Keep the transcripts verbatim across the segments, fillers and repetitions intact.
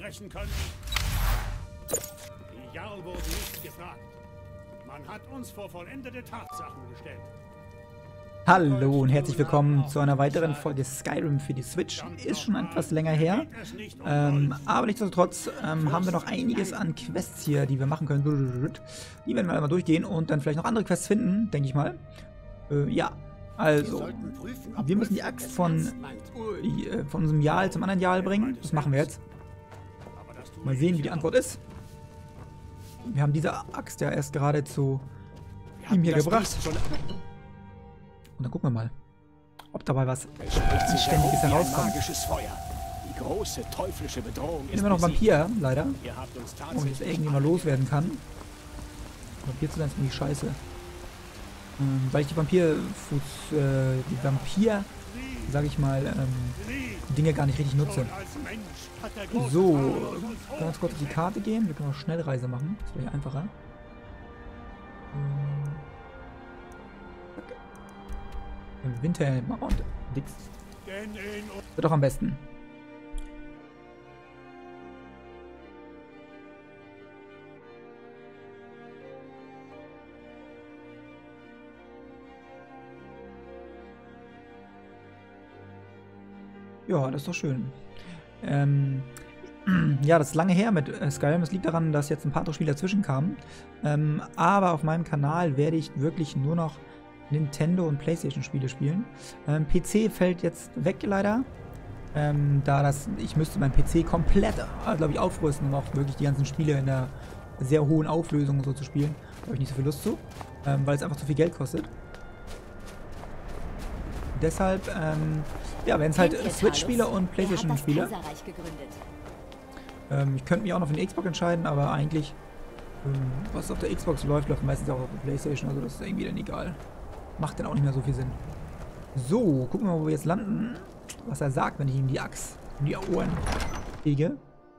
sprechen können. Die Jarl wurde nicht gefragt. Man hat uns vor vollendete Tatsachen gestellt. Hallo und herzlich willkommen zu einer weiteren Folge Skyrim für die Switch. Ist schon etwas länger her, ähm, aber nichtsdestotrotz ähm, haben wir noch einiges an Quests hier, die wir machen können. Die werden wir einmal durchgehen und dann vielleicht noch andere Quests finden, denke ich mal. Äh, ja, also, wir müssen die Axt von, äh, von unserem Jarl zum anderen Jarl bringen. Das machen wir jetzt. Mal sehen, wie die Antwort ist. Wir haben diese Axt ja erst gerade zu ihm hier gebracht. Und dann gucken wir mal, ob dabei was Ständiges herauskommt. Die große teuflische Bedrohung ist immer noch Vampir, leider. Ihr habt uns Und jetzt irgendwie mal loswerden kann. Vampir zu sein ist irgendwie scheiße. Ähm, weil ich die Vampir-Fuß, äh, die Vampir, sag ich mal, ähm, Dinge gar nicht richtig nutze. So, können wir jetzt kurz auf die Karte gehen. Wir können auch Schnellreise machen. Das wäre einfacher. Ähm, Winterhelm und Dix. Wird doch am besten. Ja, das ist doch schön. Ähm, ja, das ist lange her mit äh, Skyrim. Das liegt daran, dass jetzt ein paar andere Spiele dazwischen kamen. Ähm, aber auf meinem Kanal werde ich wirklich nur noch Nintendo- und Playstation-Spiele spielen. Ähm, P C fällt jetzt weg, leider. Ähm, da das, ich müsste meinen P C komplett, äh, glaube ich, aufrüsten, um auch wirklich die ganzen Spiele in einer sehr hohen Auflösung und so zu spielen. Da habe ich nicht so viel Lust zu, ähm, weil es einfach zu viel Geld kostet. Deshalb, ähm, ja, wenn es halt Switch-Spiele und Playstation-Spiele. Ähm, ich könnte mich auch noch für eine Xbox entscheiden, aber eigentlich, ähm, was auf der Xbox läuft, läuft meistens auch auf der Playstation, also das ist irgendwie dann egal. Macht dann auch nicht mehr so viel Sinn. So, gucken wir mal, wo wir jetzt landen. Was er sagt, wenn ich ihm die Axt in die Ohren lege.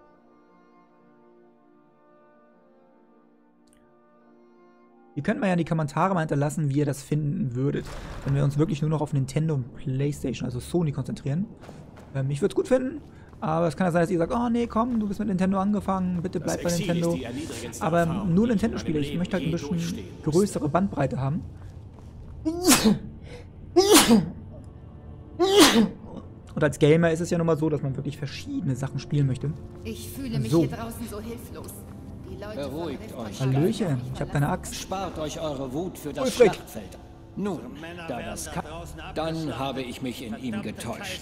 Ihr könnt mal ja in die Kommentare mal hinterlassen, wie ihr das finden würdet, wenn wir uns wirklich nur noch auf Nintendo und Playstation, also Sony, konzentrieren. Ähm, ich würde es gut finden, aber es kann ja sein, dass ihr sagt, oh nee, komm, du bist mit Nintendo angefangen, bitte bleib bei Nintendo. Aber nur Nintendo-Spiele, ich möchte halt ein bisschen größere Bandbreite haben. Und als Gamer ist es ja nun mal so, dass man wirklich verschiedene Sachen spielen möchte. Ich fühle mich so. hier draußen so hilflos. Die Leute Beruhigt euch. Hallöchen, ich habe keine Axt. Spart euch eure Wut für das Ulfric. Schlachtfeld. Nun, da das kann, dann habe ich mich in ihm getäuscht.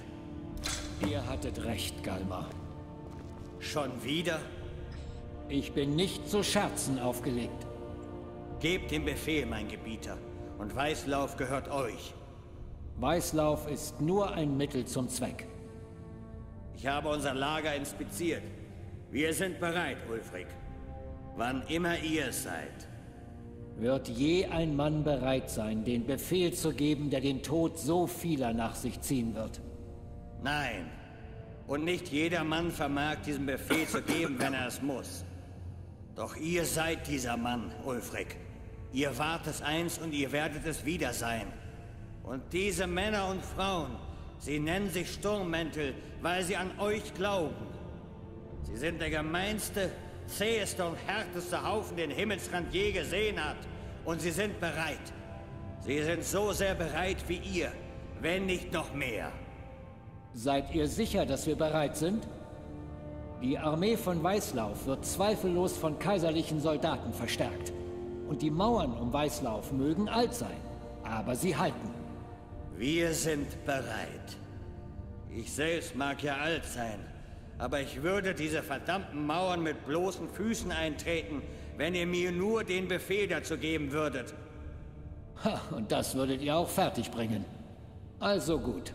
Ihr hattet recht, Galmar. Schon wieder? Ich bin nicht zu Scherzen aufgelegt. Gebt den Befehl, mein Gebieter. Und Weißlauf gehört euch. Weißlauf ist nur ein Mittel zum Zweck. Ich habe unser Lager inspiziert. Wir sind bereit, Ulfric. Wann immer ihr es seid. Wird je ein Mann bereit sein, den Befehl zu geben, der den Tod so vieler nach sich ziehen wird? Nein. Und nicht jeder Mann vermag, diesen Befehl zu geben, wenn er es muss. Doch ihr seid dieser Mann, Ulfric. Ihr wart es einst und ihr werdet es wieder sein. Und diese Männer und Frauen, sie nennen sich Sturmmäntel, weil sie an euch glauben. Sie sind der gemeinste, zäheste und härteste Haufen, den Himmelsrand je gesehen hat. Und sie sind bereit. Sie sind so sehr bereit wie ihr, wenn nicht noch mehr. Seid ihr sicher, dass wir bereit sind? Die Armee von Weißlauf wird zweifellos von kaiserlichen Soldaten verstärkt. Und die Mauern um Weißlauf mögen alt sein, aber sie halten. Wir sind bereit. Ich selbst mag ja alt sein, aber ich würde diese verdammten Mauern mit bloßen Füßen eintreten, wenn ihr mir nur den Befehl dazu geben würdet. Ha, und das würdet ihr auch fertig bringen. Also gut.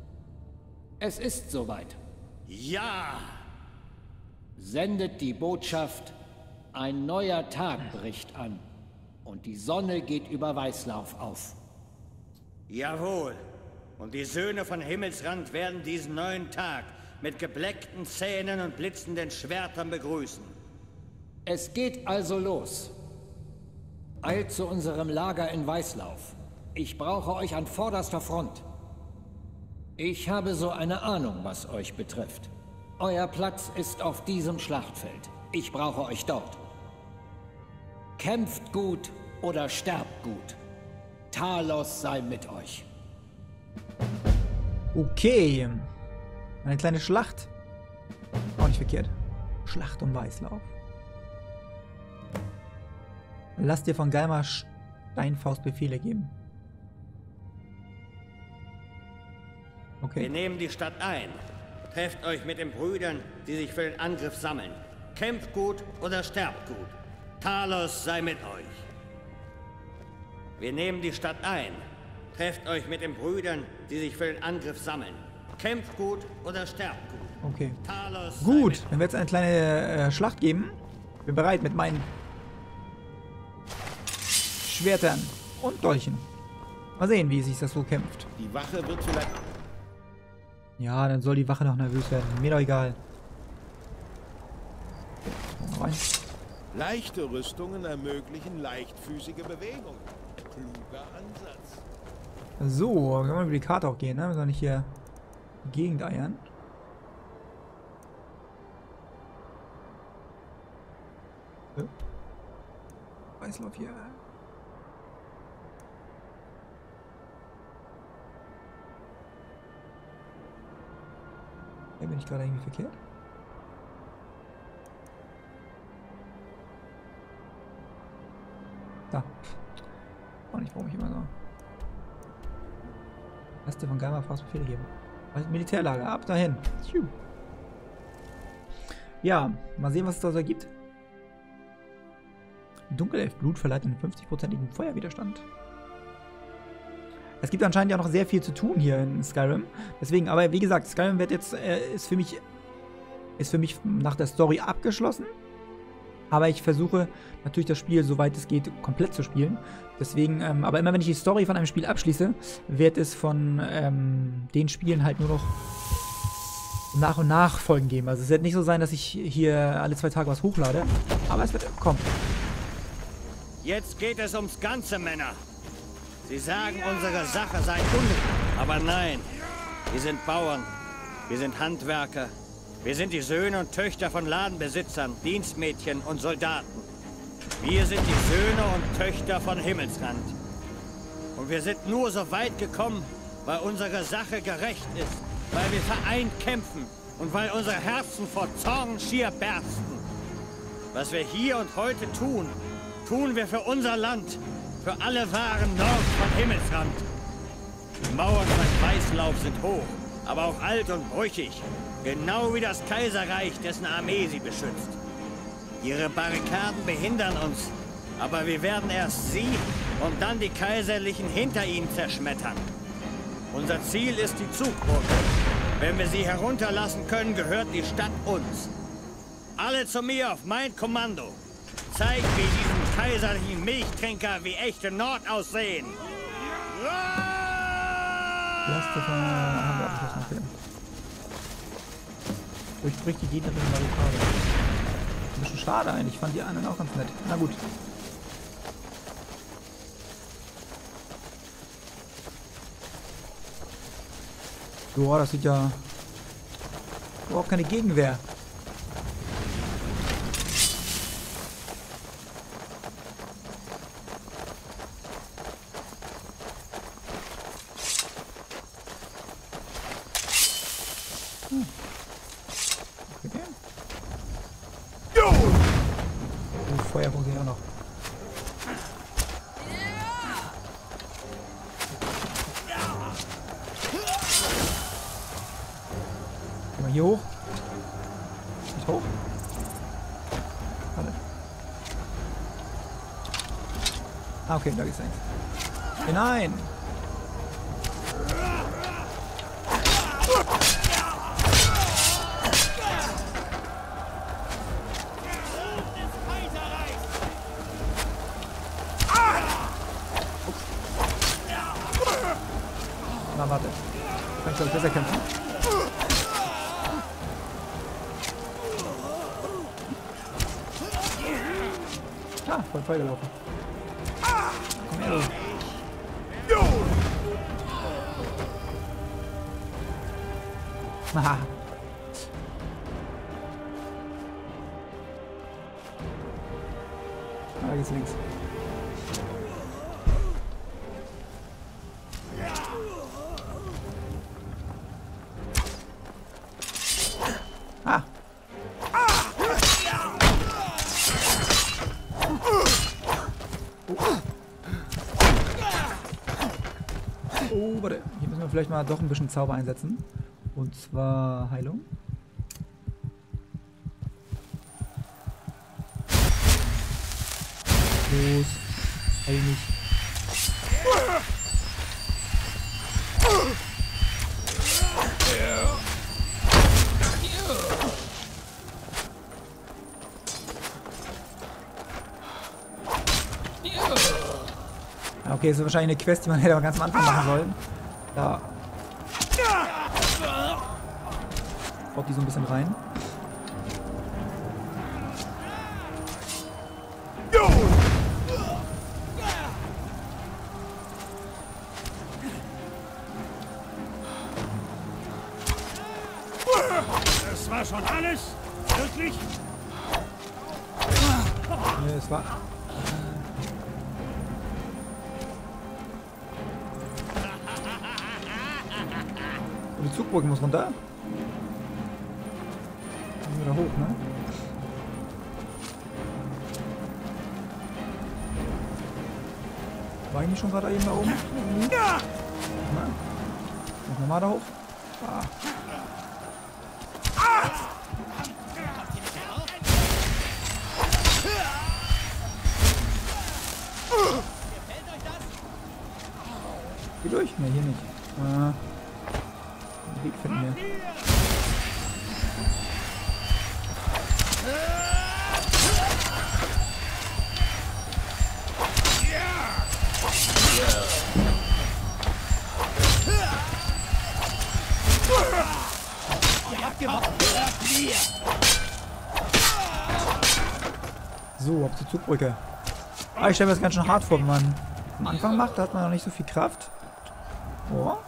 Es ist soweit. Ja! Sendet die Botschaft, ein neuer Tag bricht an und die Sonne geht über Weißlauf auf. Jawohl. Und die Söhne von Himmelsrand werden diesen neuen Tag mit gebleckten Zähnen und blitzenden Schwertern begrüßen. Es geht also los. Eilt zu unserem Lager in Weißlauf. Ich brauche euch an vorderster Front. Ich habe so eine Ahnung, was euch betrifft. Euer Platz ist auf diesem Schlachtfeld. Ich brauche euch dort. Kämpft gut oder sterbt gut. Talos sei mit euch. Okay. Eine kleine Schlacht. Auch nicht verkehrt. Schlacht um Weißlauf. Lass dir von Galma Steinfaust Befehle geben. Okay. Wir nehmen die Stadt ein. Trefft euch mit den Brüdern, die sich für den Angriff sammeln. Kämpft gut oder sterbt gut. Talos sei mit euch. Wir nehmen die Stadt ein. Trefft euch mit den Brüdern, die sich für den Angriff sammeln. Kämpft gut oder sterbt gut. Okay. Talos Gut, dann wird es eine kleine äh, Schlacht geben. Bin bereit mit meinen Schwertern und Dolchen. Mal sehen, wie sich das so kämpft. Die Wache wird vielleicht... Ja, dann soll die Wache noch nervös werden. Mir doch egal. Okay, rein. Leichte Rüstungen ermöglichen leichtfüßige Bewegungen. Kluger Ansatz. So, können wir über die Karte auch gehen, ne? Wir sollen nicht hier die Gegend eiern. So. Weißlauf hier. Hier bin ich gerade irgendwie verkehrt. Da. Auch nicht, warum ich immer so. Lass dir von Galma Faust Befehle geben. Militärlager, ab dahin. Ja, mal sehen, was es da so ergibt. Dunkelelfblut verleiht einen fünfzig-prozentigen Feuerwiderstand. Es gibt anscheinend ja noch sehr viel zu tun hier in Skyrim. Deswegen, aber wie gesagt, Skyrim wird jetzt, äh, ist für mich, ist für mich nach der Story abgeschlossen. Aber ich versuche natürlich das Spiel, soweit es geht, komplett zu spielen. Deswegen, ähm, aber immer wenn ich die Story von einem Spiel abschließe, wird es von ähm, den Spielen halt nur noch nach und nach Folgen geben. Also es wird nicht so sein, dass ich hier alle zwei Tage was hochlade. Aber es wird kommen. Jetzt geht es ums Ganze, Männer. Sie sagen, unsere Sache sei unnötig. Aber nein, wir sind Bauern, wir sind Handwerker, wir sind die Söhne und Töchter von Ladenbesitzern, Dienstmädchen und Soldaten. Wir sind die Söhne und Töchter von Himmelsrand. Und wir sind nur so weit gekommen, weil unsere Sache gerecht ist, weil wir vereint kämpfen und weil unsere Herzen vor Zorn schier bersten. Was wir hier und heute tun, tun wir für unser Land, für alle wahren Nord von Himmelsrand. Die Mauern von Weißlauf sind hoch, aber auch alt und brüchig, genau wie das Kaiserreich, dessen Armee sie beschützt. Ihre Barrikaden behindern uns, aber wir werden erst sie und dann die Kaiserlichen hinter ihnen zerschmettern. Unser Ziel ist die Zugbrücke. Wenn wir sie herunterlassen können, gehört die Stadt uns. Alle zu mir auf mein Kommando. Zeigt, wie diesen kaiserlichen Milchtrinker wie echte Nord aussehen. Laste von haben wir abgeschlossen. Okay. Durchbricht die Gegnerin Barrikade. Ein bisschen schade eigentlich. Ich fand die anderen auch ganz nett. Na gut. Boah, das sieht ja überhaupt keine Gegenwehr. Hm. Okay. Oh, Feuer funktioniert auch noch. Geh mal hier hoch. Nicht hoch. Warte. Ah, okay, da geht's eins. Nein! Na, warte. Kann ich, glaube ich, besser kämpfen. Ah, voll Feuer gelaufen. Komm her, du. Haha. geht's links. Ah. Oh, warte. Hier müssen wir vielleicht mal doch ein bisschen Zauber einsetzen. Und zwar Heilung. Los. Heil mich. Okay, das ist wahrscheinlich eine Quest, die man hätte ganz am Anfang machen sollen. Da. Baut die so ein bisschen rein. Das war schon alles? Wirklich? Nee, es war... Die Zugbrücke muss runter. Dann wieder hoch, ne? War ich nicht schon gerade eben da oben? Ja! Noch nochmal da hoch. Ah. Geh durch? Ne, hier nicht. Ah. Weg finden wir. So, auf die Zugbrücke. Ah, ich stelle mir das ganz schön hart vor, wenn man am Anfang macht, da hat man noch nicht so viel Kraft. Oh.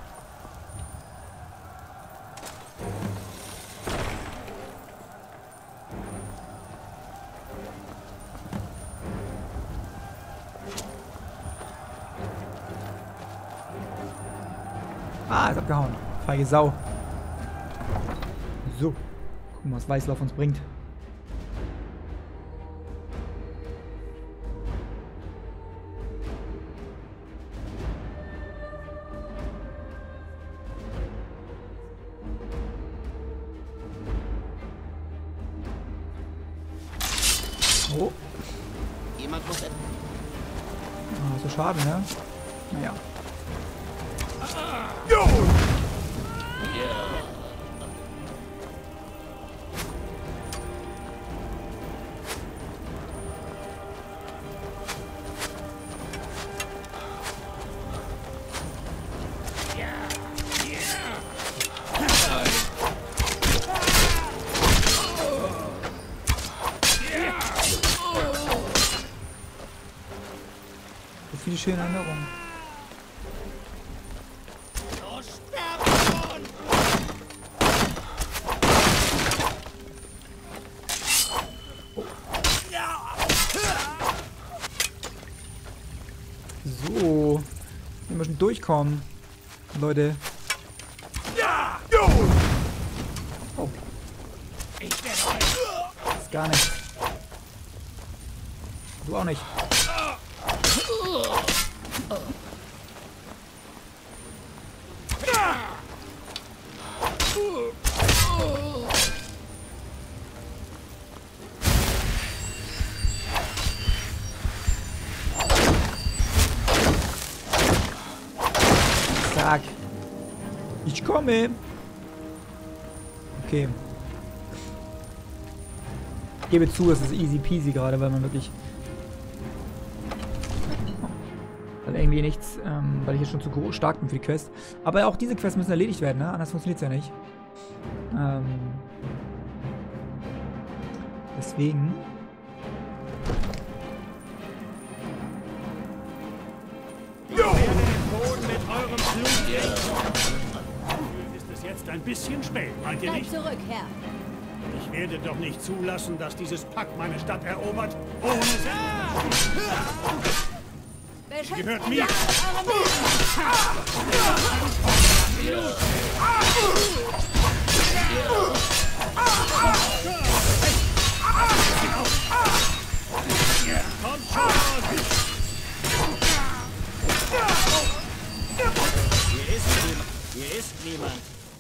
Ah, ist abgehauen. Feige Sau. So. Gucken, was Weißlauf uns bringt. Oh. Jemand muss... Ah, so schade, ne? Naja. So viele schöne Erinnerungen. So, wir müssen durchkommen, Leute. Oh. Das ist gar nicht. Du auch nicht. Sag. Ich komme. Okay. Ich gebe zu, es ist easy peasy gerade, weil man wirklich... Weil irgendwie nichts, ähm, weil ich jetzt schon zu stark bin für die Quest. Aber auch diese Quests müssen erledigt werden, ne? Anders funktioniert es ja nicht. Ähm... Deswegen... Ist es jetzt ein bisschen spät, meint ihr Bleib nicht? zurück, Herr. Ich werde doch nicht zulassen, dass dieses Pack meine Stadt erobert, ohne Sie gehört mir! Kommt schon! Hier ist niemand. Hier ist niemand.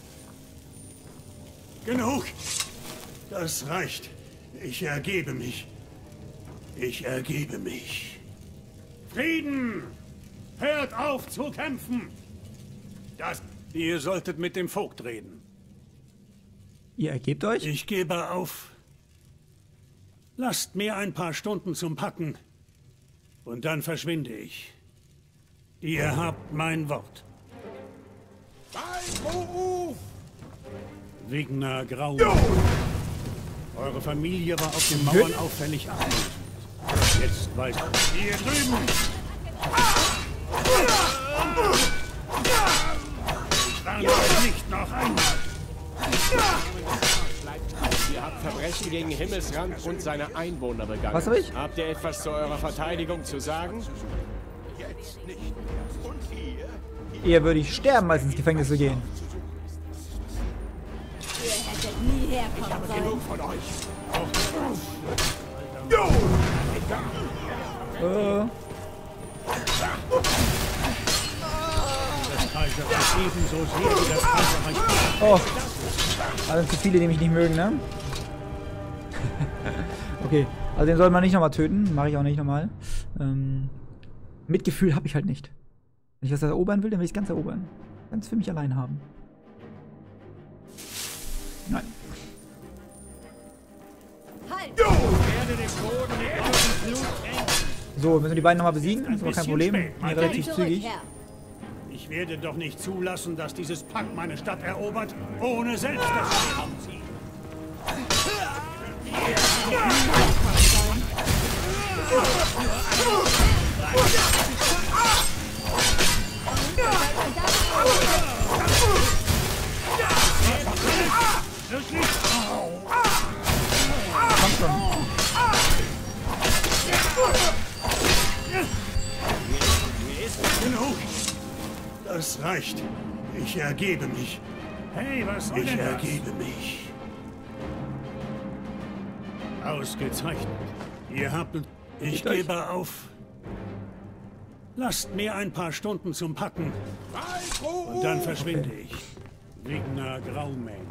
Genug! Das reicht. Ich ergebe mich. Ich ergebe mich. Frieden! Hört auf zu kämpfen! Das... Ihr solltet mit dem Vogt reden. Ihr ergebt euch? Ich gebe auf. Lasst mir ein paar Stunden zum Packen. Und dann verschwinde ich. Ihr habt mein Wort. Bei Ruf! Wigner Grau. Eure Familie war auf den Mauern auffällig abwesend. Jetzt weiß ich. Hier drüben! Ich warne euch nicht noch einmal! Ihr habt Verbrechen gegen Himmelsrand und seine Einwohner begangen. Was hab ich? Habt ihr etwas zu eurer Verteidigung zu sagen? Jetzt nicht mehr. Und ihr? Eher würde ich sterben, als ins Gefängnis zu gehen. Ihr hättet nie herkommen sollen. Genug von euch. Äh, Das Kaiserreich ebenso sehr wie das Kaiserreich. oh. Also zu viele, die mich nicht mögen, ne? Okay, also den soll man nicht nochmal töten. Mache ich auch nicht nochmal. Ähm, Mitgefühl habe ich halt nicht. Wenn ich was erobern will, dann will ich es ganz erobern. Ganz für mich allein haben. Nein. Halt! So, müssen wir die beiden nochmal besiegen? Das ist aber kein Problem. spät, Bin mein ja relativ Kehr zurück, zügig. Herr. Ich werde doch nicht zulassen, dass dieses Pack meine Stadt erobert, ohne selbst das Schwert anziehen. Komm schon. Genug! Das reicht. Ich ergebe mich. Hey, was soll Ich ergebe mich. Ausgezeichnet. Ihr habt... Ich Bitte euch. gebe auf. Lasst mir ein paar Stunden zum Packen. Bei Ruf! Und dann verschwinde ich. Wigner Graumähne.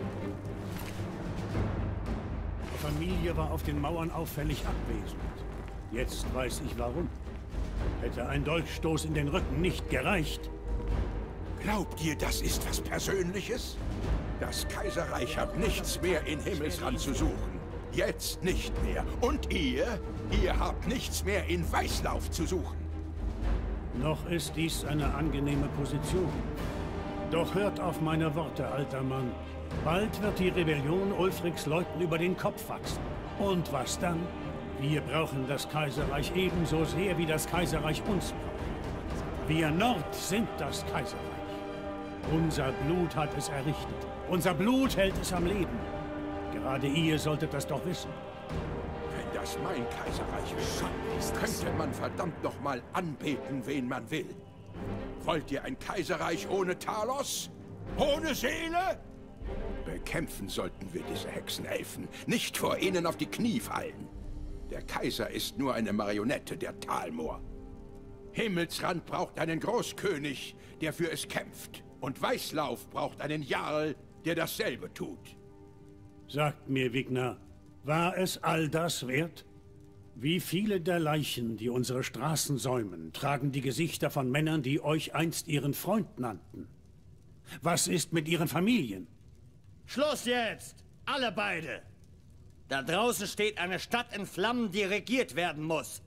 Die Familie war auf den Mauern auffällig abwesend. Jetzt weiß ich warum. Hätte ein Dolchstoß in den Rücken nicht gereicht. Glaubt ihr, das ist was Persönliches? Das Kaiserreich hat nichts mehr in Himmelsrand zu suchen. Jetzt nicht mehr. Und ihr? Ihr habt nichts mehr in Weißlauf zu suchen. Noch ist dies eine angenehme Position. Doch hört auf meine Worte, alter Mann. Bald wird die Rebellion Ulfrics Leuten über den Kopf wachsen. Und was dann? Wir brauchen das Kaiserreich ebenso sehr, wie das Kaiserreich uns braucht. Wir Nord sind das Kaiserreich. Unser Blut hat es errichtet. Unser Blut hält es am Leben. Gerade ihr solltet das doch wissen. Wenn das mein Kaiserreich wäre, könnte man verdammt noch mal anbeten, wen man will. Wollt ihr ein Kaiserreich ohne Talos? Ohne Seele? Bekämpfen sollten wir diese Hexenelfen, nicht vor ihnen auf die Knie fallen. Der Kaiser ist nur eine Marionette der Talmor. Himmelsrand braucht einen Großkönig, der für es kämpft. Und Weißlauf braucht einen Jarl, der dasselbe tut. Sagt mir, Wigner, war es all das wert? Wie viele der Leichen, die unsere Straßen säumen, tragen die Gesichter von Männern, die euch einst ihren Freund nannten? Was ist mit ihren Familien? Schluss jetzt! Alle beide! Da draußen steht eine Stadt in Flammen, die regiert werden muss.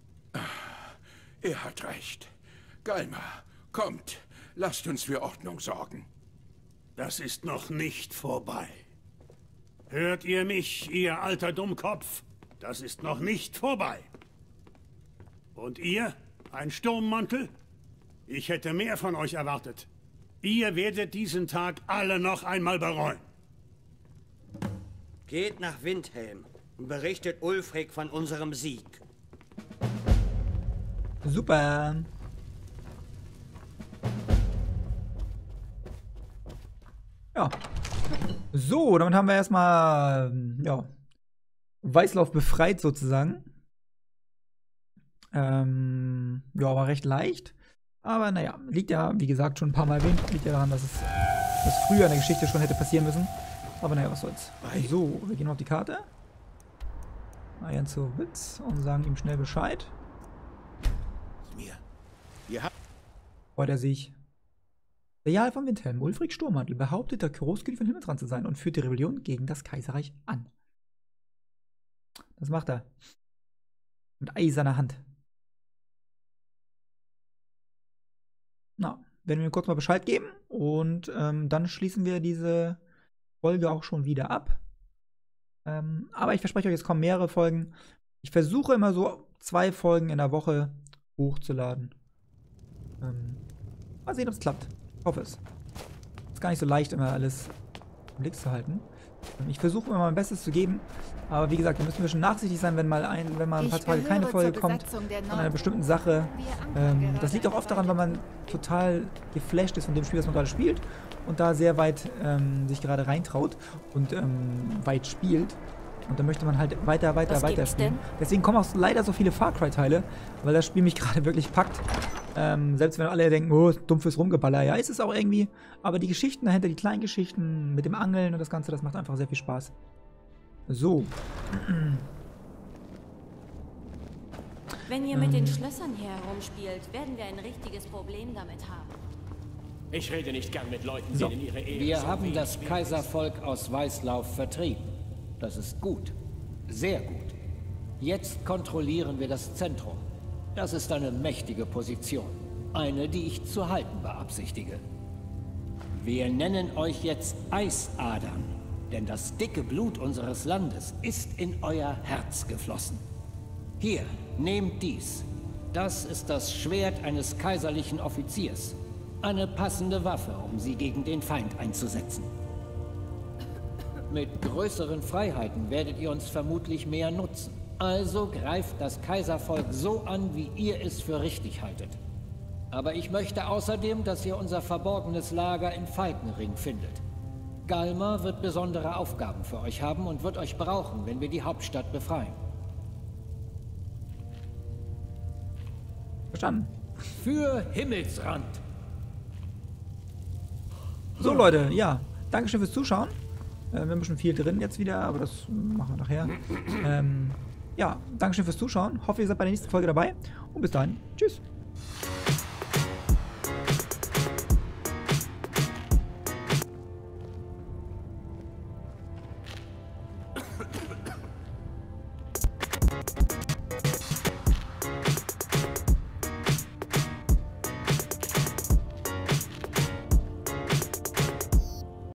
Er hat recht. Galmar, kommt, lasst uns für Ordnung sorgen. Das ist noch nicht vorbei. Hört ihr mich, ihr alter Dummkopf? Das ist noch nicht vorbei. Und ihr, ein Sturmmantel? Ich hätte mehr von euch erwartet. Ihr werdet diesen Tag alle noch einmal bereuen. Geht nach Windhelm und berichtet Ulfric von unserem Sieg. Super. Ja. So, damit haben wir erstmal, ja, Weißlauf befreit sozusagen. Ähm, ja, war recht leicht. Aber naja, liegt ja, wie gesagt, schon ein paar Mal erwähnt. Liegt ja daran, dass es dass früher in der Geschichte schon hätte passieren müssen. Aber naja, was soll's. So, wir gehen auf die Karte. Eiern zu Witz und sagen ihm schnell Bescheid. Mir. Ihr habt Freut er sich. Der Jarl von Windhelm, Ulfric Sturmmantel, behauptet, der Großkönig von Himmelsrand zu sein und führt die Rebellion gegen das Kaiserreich an. Das macht er. Mit eiserner Hand. Na, werden wir ihm kurz mal Bescheid geben und ähm, dann schließen wir diese Folge auch schon wieder ab. Ähm, aber ich verspreche euch, es kommen mehrere Folgen. Ich versuche immer so zwei Folgen in der Woche hochzuladen. Ähm, mal sehen, ob es klappt. Ich hoffe es. Ist gar nicht so leicht, immer alles im Blick zu halten. Ähm, ich versuche immer mein Bestes zu geben. Aber wie gesagt, da müssen wir schon nachsichtig sein, wenn mal, ein, wenn mal ein paar Ich Tage keine gehöre Folge zur kommt Besatzung der von einer Norden. bestimmten Sache. Wir Ähm, ankern das liegt auch oft daran, weil man total geflasht ist von dem Spiel, das man gerade spielt und da sehr weit ähm, sich gerade reintraut und ähm, weit spielt. Und dann möchte man halt weiter, weiter, Was weiter gibt's spielen. denn? Deswegen kommen auch leider so viele Far Cry-Teile, weil das Spiel mich gerade wirklich packt. Ähm, selbst wenn alle denken, oh, dumpfes Rumgeballer. Ja, ist es auch irgendwie. Aber die Geschichten dahinter, die kleinen Geschichten mit dem Angeln und das Ganze, das macht einfach sehr viel Spaß. So. Wenn ihr mit den Schlössern hier herumspielt, werden wir ein richtiges Problem damit haben. Ich rede nicht gern mit Leuten, So. denen ihre Ehe Wir so haben wenig das wert Kaiservolk aus Weißlauf vertrieben. Das ist gut. Sehr gut. Jetzt kontrollieren wir das Zentrum. Das ist eine mächtige Position. Eine, die ich zu halten beabsichtige. Wir nennen euch jetzt Eisadern, denn das dicke Blut unseres Landes ist in euer Herz geflossen. Hier, nehmt dies. Das ist das Schwert eines kaiserlichen Offiziers. Eine passende Waffe, um sie gegen den Feind einzusetzen. Mit größeren Freiheiten werdet ihr uns vermutlich mehr nutzen. Also greift das Kaiservolk so an, wie ihr es für richtig haltet. Aber ich möchte außerdem, dass ihr unser verborgenes Lager in Falkenring findet. Galmar wird besondere Aufgaben für euch haben und wird euch brauchen, wenn wir die Hauptstadt befreien. Verstanden. Für Himmelsrand! So, Leute, ja. Dankeschön fürs Zuschauen. Äh, wir haben ein bisschen viel drin jetzt wieder, aber das machen wir nachher. Ähm, ja, Dankeschön fürs Zuschauen. Hoffe, ihr seid bei der nächsten Folge dabei. Und bis dahin. Tschüss.